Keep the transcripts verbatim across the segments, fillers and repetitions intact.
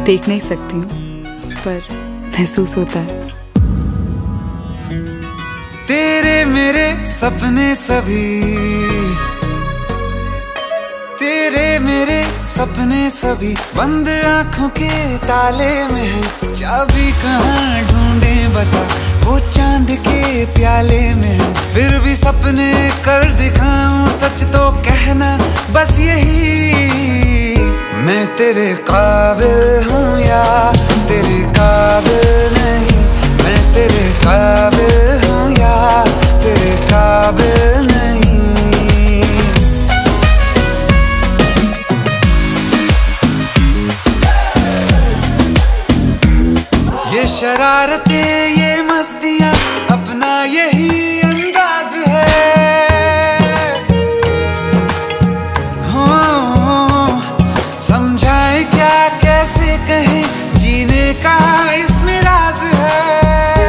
देख नहीं सकती हूँ पर महसूस होता है। तेरे मेरे सपने सभी, तेरे मेरे सपने सभी बंद आंखों के ताले में है। चाबी कहाँ ढूंढे बता, वो चांद के प्याले में है। फिर भी सपने कर दिखाऊं, सच तो कहना बस यही, मैं तेरे काबिल हूँ या तेरे काबिल नहीं। मैं तेरे काबिल हूँ या तेरे काबिल नहीं। ये शरारतें ये मस्तियाँ अपना यही अंदाज है। हो समझाए क्या कैसे कहें, जीने का इसमें राज है।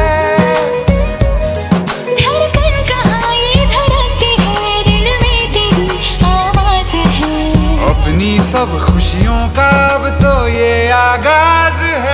धड़कन कहाँ ये धड़कती है, दिल में तेरी आवाज है। अपनी सब खुशियों का अब तो ये आगाज है।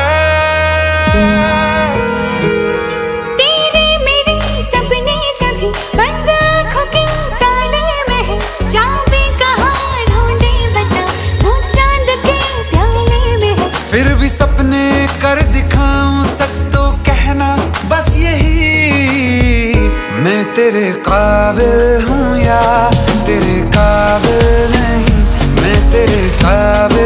तेरे मेरे सपने सभी बंद आँखों के ताले में है। चाबी कहाँ ढूंढे बता, वो चांद के प्याले में है। फिर भी सपने कर दिखाऊं, सच तो कहना बस यही, मैं तेरे काबिल हूँ या तेरे काबिल नहीं। मैं तेरे काबिल